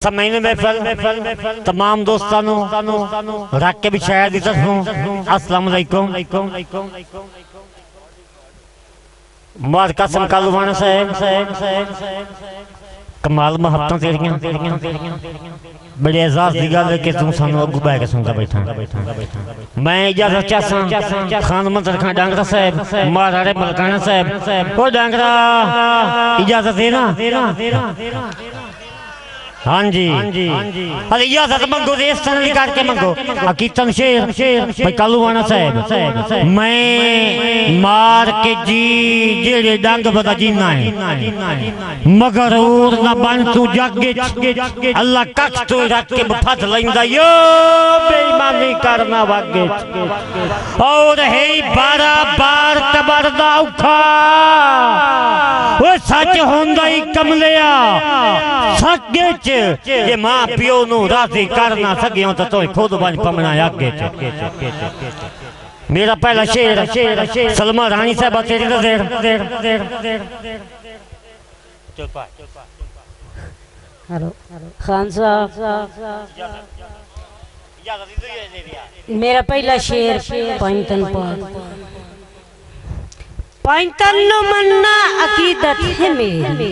समझने में तमाम दोस्तों रख के भी शायद दी तरफों अस्सलाम वालेकुम। मार कसम कालूवाना साहब कमाल मोहब्बत तेरियां बड़े एजाज की गल है कि तू सानू अगू बह के सुनता बैठा। मैं इजाजत चाहता खान मंत्र खान डांगरा साहब महाराणे मलकाना साहब ओ डांगरा इजाजत देना। हाँ जी अरे इजाजत मंगो इस तरह निकाल के मंगो हकीकतन शेर भाई कालूवाना साहब मैं मार के जी जेड़े डंग बता जीना है मगर और ना बन तू जग अल्लाह कख तो रख के फस लैंदा यो बेईमानी करना वागे और है 12 बार तबरदा उठा वो सच होंदा ही कमलिया सगे जे मां पियो नु राजी कर ना सकियो तो खुद बन पमना आगे। मेरा पहला शेर सलमा रानी साहब तेरी हेलो खान साहब मेरा पहला शेर पैंतन मन्ना अकीदत है मेरी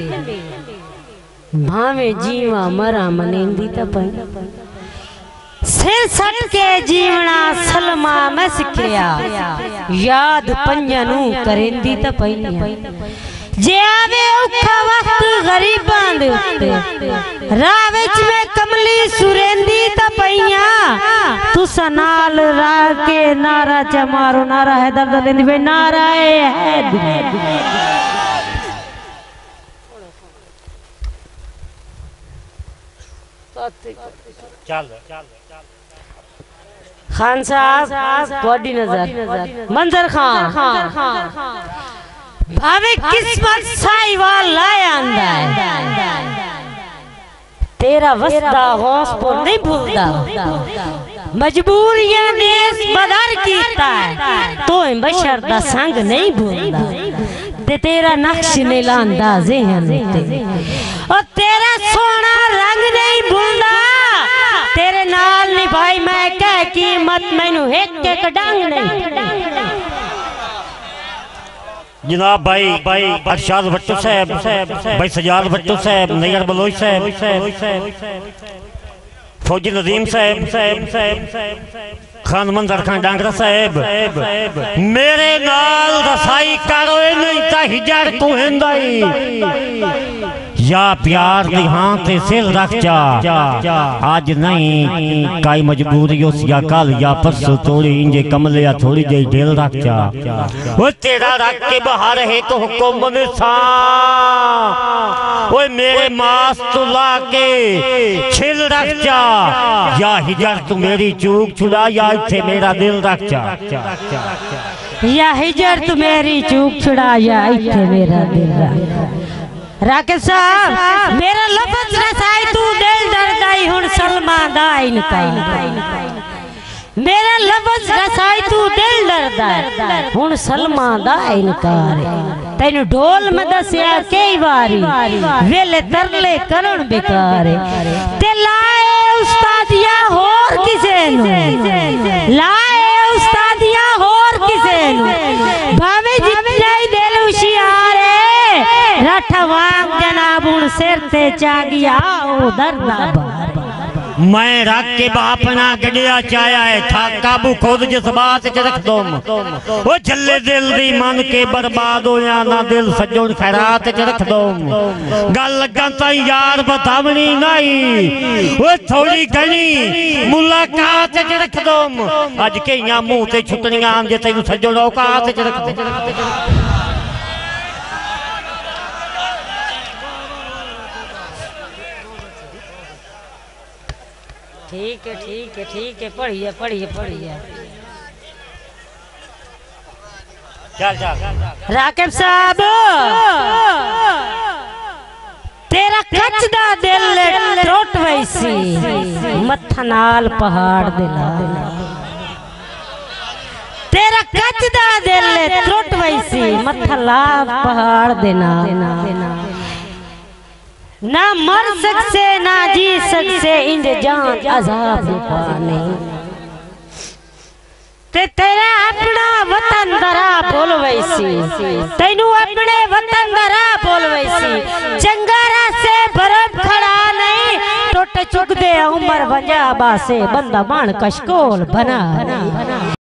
भावे जीवा मरा मनेंदी तपई सिर सट के जीवना सलमा मैं सिखिया याद पंजनू करेंदी तपई जे आवे औखा वक्त गरीबां दे उत्ते राह विच में कमली सुरेंदी तपईया तुसा नाल रा के नारा च मारो नारा है दर्द लेंदी वे नारा है खान साहब थोड़ी नजर मंजर खान भावे किस्मत साईवाल लाया आंदा है तेरा वस्ता होश को नहीं भूलता मजबूरियां देश बदर कीता है तो बशर दा संग नहीं भूलता ते तेरा नक्श नहीं लांदा ज़हन ते और तेरा सोना रंग नहीं भूलता तेरे नाल नहीं भाई मैं कह कीमत मैनू एक डंग नहीं। जनाब भाई अरशाद भट्टो साहब भाई सजाद भट्टो साहब नैयर बलोच साहब फौजी नदीम साहब खान मंजर खान डांगरा साहब मेरे नाल रसाई करो नहीं ता हिजर को हिंदाई या प्यार निहां ते सिर रख जा आज नहीं काई मजबूरी उस या कल या परसों थोड़ी इंजे कमले या थोड़ी जी ढेल रख जा वो तेरा रख के बाहर है तो हुक्म में सा वो मेरे मास तो ला के छिल रख जा या हिजर तू मेरी चूक छुड़ा या इथे मेरा दिल रख जा या हिजर तू मेरी चूक छुड़ा या इथे मेरा दिल रख राकेश साहब मेरा लफ्ज रसाई तू दिल दर्दाई हुन सलमा दा इनकार मेरा लफ्ज रसाई तू दिल दर्दा हुन सलमा दा इनकार तैनू ढोल में दसिया कई बारी वेले तरले करण बेकार ते लाए उस्तादिया होर किसे नु लाए उस्तादिया होर किसे नु भावे जितना ही दिल होशियार रठ वांग जनाब उन सिर ते चागिया ओ दर्दा मैं रख के बापना गड़िया चाया है था काबू खुद जज्बात च रख दो वो झल्ले दिल दी मन के बर्बाद हो या ना दिल सजोन खैरात च रख दो गल लगा ता यार बतावनी नहीं वो थोड़ी घनी मुलाकात च रख दो अज कईयां मुंह ते छुटनियां जे तैनू सजोन औकात च रख दो। ठीक है पढ़िए चल राकेब साहब तेरा कचदा दिल टूट वैसी मत्था नाल पहाड़ दिला तेरा कचदा दिल टूट वैसी मत्था लाल पहाड़ देना ना मर सकसे ना जी सकसे इंज जान अजाब पाने ते तेरा अपना वतन दरा बोल वैसी तैनू अपने वतन दरा बोल वैसी चंगारा से बरफ खड़ा नहीं टोट चुक दे उमर वंजा बासे बंदा मान कशकोल बना